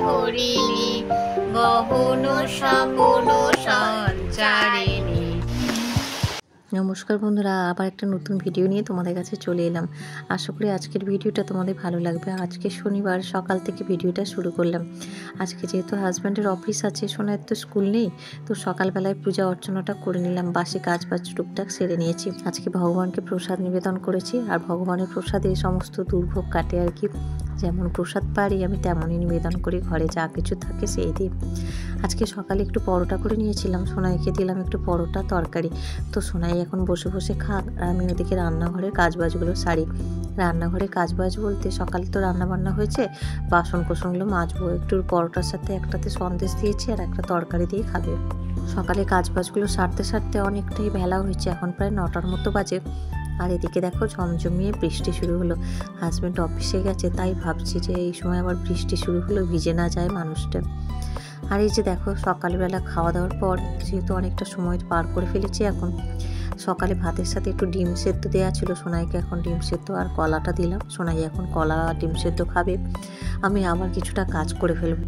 হরিণী গহন স্বপন সঞ্চারিণী। নমস্কার বন্ধুরা, আবার একটা নতুন ভিডিও নিয়ে তোমাদের কাছে চলে এলাম। আশা করি আজকের ভিডিওটা তোমাদের ভালো লাগবে। আজকে শনিবার সকাল থেকে ভিডিওটা শুরু করলাম। আজকে যেহেতু হাজব্যান্ডের অফিস আছে, সোনার তো স্কুল নেই, তো সকালবেলায় পূজা অর্চনাটা করে নিলাম, বাসি কাজ বাজ টুকটাক সেরে নিয়েছি। আজকে ভগবানকে প্রসাদ নিবেদন করেছি, আর ভগবানের প্রসাদে সমস্ত দুর্ভোগ কাটে আর কি। যেমন প্রসাদ পারি আমি তেমনই নিবেদন করি, ঘরে যা কিছু থাকে সেই দিই। আজকে সকালে একটু পরোটা করে নিয়েছিলাম, সোনাইকে দিলাম একটু পরোটা তরকারি। তো সোনাই এখন বসে বসে খাক, আর আমি ওদিকে রান্নাঘরের কাজবাজগুলো সারি। রান্নাঘরে কাজবাজ বলতে সকালে তো রান্না বান্না হয়েছে, বাসন কোসনগুলো মাজবো। একটু পরোটার সাথে একটাতে সন্দেশ দিয়েছি আর একটা তরকারি দিয়ে খাবে। সকালে কাজবাজগুলো সারতে সারতে অনেকটাই বেলা হয়েছে, এখন প্রায় 9টার মতো বাজে। আর এদিকে দেখো ঝমঝমিয়ে বৃষ্টি শুরু হলো। হাজব্যান্ড অফিসে গেছে, তাই ভাবছি যে এই সময় আবার বৃষ্টি শুরু হলো, ভিজে না যায় মানুষটা। আর এই যে দেখো সকালবেলা খাওয়া দাওয়ার পর যেহেতু অনেকটা সময় পার করে ফেলেছি, এখন সকালে ভাতের সাথে একটু ডিম সেদ্ধ দেওয়া ছিল সোনাইকে, এখন ডিম সেদ্ধ আর কলাটা দিলাম। সোনাই এখন কলা ডিম সেদ্ধ খাবে, আমি আবার কিছুটা কাজ করে ফেলবো।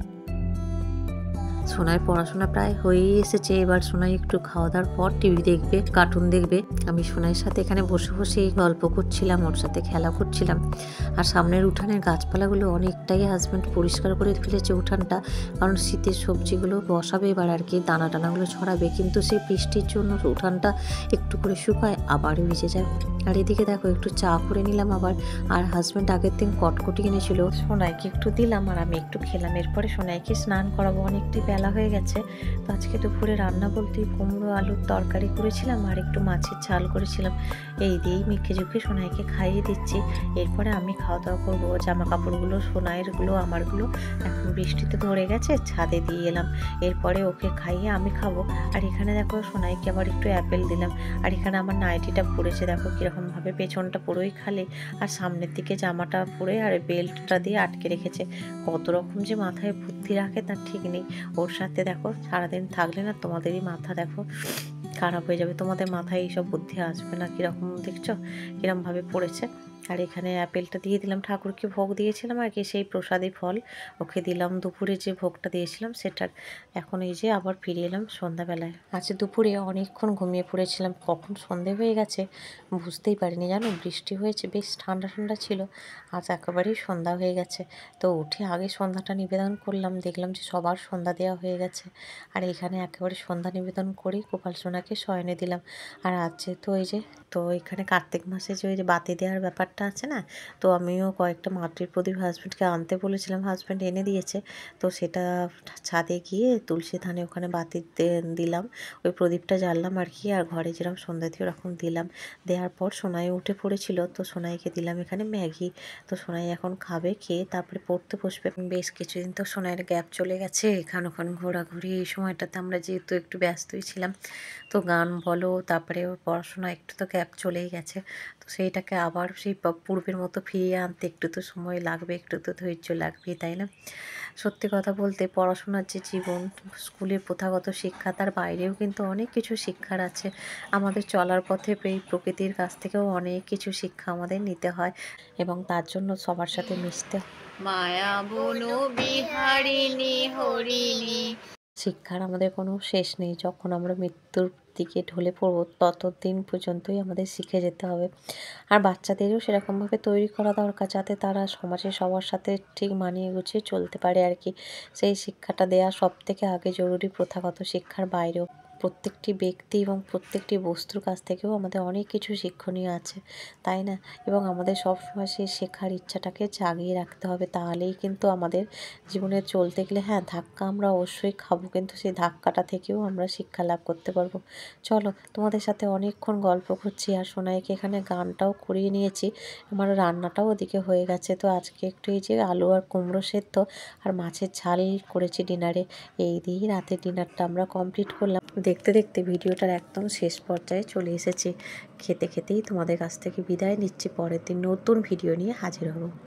সোনাই পড়াশোনা প্রায় হয়েই এসেছে, এবার সোনাই একটু খাওয়া দাওয়ার পর টিভি দেখবে, কার্টুন দেখবে। আমি সোনাইয়ের সাথে এখানে বসে বসে গল্প করছিলাম, ওর সাথে খেলা করছিলাম। আর সামনের উঠানের গাছপালাগুলো অনেকটাই হাজব্যান্ড পরিষ্কার করে ফেলেছে উঠানটা, কারণ শীতের সবজিগুলো বসাবে এবার আর কি, দানা টানাগুলো ছড়াবে। কিন্তু সেই বৃষ্টির জন্য উঠানটা একটু করে শুকায় আবার ভিজে যায়। আর এদিকে দেখো একটু চা করে নিলাম আবার। আর হাজব্যান্ড আগের দিন কটকটি কিনেছিল, সোনাইকে একটু দিলাম আর আমি একটু খেলাম। এরপরে সোনাইকে স্নান করাবো, অনেকটাই বেলা হয়ে গেছে। তো আজকে দুপুরে রান্না বলতে কুমড়ো আলুর তরকারি করেছিলাম আর একটু মাছের ঝাল করেছিলাম। এই দিয়েই মেখে ঝুঁকে সোনাইকে খাইয়ে দিচ্ছি। এরপরে আমি খাওয়া দাওয়া করবো। জামা কাপড়গুলো সোনাইয়েরগুলো আমারগুলো এখন বৃষ্টিতে ধরে গেছে, ছাদে দিয়ে এলাম। এরপরে ওকে খাইয়ে আমি খাবো। আর এখানে দেখো সোনাইকে আবার একটু অ্যাপেল দিলাম। আর এখানে আমার নাইটিটা পরেছে, দেখো কীরকমভাবে পেছনটা পুরোই খালি, আর সামনের দিকে জামাটা পরে আর বেল্টটা দিয়ে আটকে রেখেছে। কত রকম যে মাথায় বুদ্ধি রাখে তার ঠিক নেই। ওর সাথে দেখো সারাদিন থাকলে না তোমাদেরই মাথা দেখো খারাপ হয়ে যাবে, তোমাদের মাথায় এইসব বুদ্ধি আসবে না। কীরকম দেখছো কীরকমভাবে পড়েছে। আর এখানে অ্যাপেলটা দিয়ে দিলাম, ঠাকুরকে ভোগ দিয়েছিলাম আর কি, সেই প্রসাদী ফল ওকে দিলাম দুপুরে যে ভোগটা দিয়েছিলাম সেটার। এখন এই যে আবার ফিরে এলাম সন্ধ্যাবেলায়। আজ দুপুরে অনেকক্ষণ ঘুমিয়ে পড়েছিলাম, কখন সন্ধে হয়ে গেছে বুঝতেই পারিনি জানো। বৃষ্টি হয়েছে, বেশ ঠান্ডা ঠান্ডা ছিল, আজ একেবারেই সন্ধ্যা হয়ে গেছে। তো উঠে আগে সন্ধ্যাটা নিবেদন করলাম, দেখলাম যে সবার সন্ধ্যা দেওয়া হয়ে গেছে। আর এখানে একেবারে সন্ধ্যা নিবেদন করেই গোপাল সোনাকে শয়নে দিলাম। আর আজ যেহেতু ওই যে তো এখানে কার্তিক মাসে যে ওই যে বাতি দেওয়ার ব্যাপারটা আছে না, তো আমিও কয়েকটা মাটির প্রদীপ হাজব্যান্ডকে আনতে বলেছিলাম, হাজব্যান্ড এনে দিয়েছে। তো সেটা ছাদে গিয়ে তুলসী ধানে ওখানে বাতি দিলাম, ওই প্রদীপটা জ্বাললাম আর কি। আর ঘরে যেরকম সন্ধ্যা দিয়ে ওরকম দিলাম। দেওয়ার পর সোনাই উঠে পড়েছিল, তো সোনাইকে দিলাম এখানে ম্যাগি। তো সোনাই এখন খাবে, খেয়ে তারপরে পড়তে বসবে। বেশ কিছুদিন তো সোনাইয়ের গ্যাপ চলে গেছে, এখান ওখান ঘোরাঘুরি, এই সময়টাতে আমরা যেহেতু একটু ব্যস্তই ছিলাম, তো গান বলো তারপরে পড়াশোনা একটু তো গ্যাপ চলেই গেছে। তো সেইটাকে আবার সেই পূর্বের মতো ফিরিয়ে আনতে একটু তো সময় লাগবে, একটু তো ধৈর্য লাগবে, তাই না? সত্যি কথা বলতে পড়াশোনার যে জীবন, স্কুলের প্রথাগত শিক্ষা, তার বাইরেও কিন্তু অনেক কিছু শিক্ষার আছে। আমাদের চলার পথে এই প্রকৃতির কাছ থেকেও অনেক কিছু শিক্ষা আমাদের নিতে হয়, এবং তার জন্য সবার সাথে মিশতে হয়। মায়া বন বিহারিণী হরিণী। শিক্ষার আমাদের কোনো শেষ নেই, যখন আমরা মৃত্যুর দিকে ঢলে পড়বো ততদিন পর্যন্তই আমাদের শিখে যেতে হবে। আর বাচ্চাদেরও সেরকমভাবে তৈরি করা দরকার, যাতে তারা সমাজে সবার সাথে ঠিক মানিয়ে গুছিয়ে চলতে পারে আর কি। সেই শিক্ষাটা দেওয়া সব থেকে আগে জরুরি, প্রথাগত শিক্ষার বাইরেও। প্রত্যেকটি ব্যক্তি এবং প্রত্যেকটি বস্তুর কাছ থেকেও আমাদের অনেক কিছু শিক্ষণীয় আছে, তাই না? এবং আমাদের সবসময় সেই শেখার ইচ্ছাটাকে জাগিয়ে রাখতে হবে, তাহলেই কিন্তু আমাদের জীবনে চলতে গেলে, হ্যাঁ ধাক্কা আমরা অবশ্যই খাবো, কিন্তু সেই ধাক্কাটা থেকেও আমরা শিক্ষা লাভ করতে পারবো। চলো, তোমাদের সাথে অনেকক্ষণ গল্প করছি, আর সোনাইকে এখানে গানটাও করিয়ে নিয়েছি, আমার রান্নাটাও ওদিকে হয়ে গেছে। তো আজকে একটু এই যে আলু আর কুমড়ো সেদ্ধ আর মাছের ঝাল করেছি ডিনারে। এই দিয়েই রাতের ডিনারটা আমরা কমপ্লিট করলাম। দেখতে দেখতে ভিডিওটার একদম শেষ পর্যায়ে চলে এসেছি। খেতে খেতেই তোমাদের কাছ থেকে বিদায় নিচ্ছি, পরের দিন নতুন ভিডিও নিয়ে হাজির হব।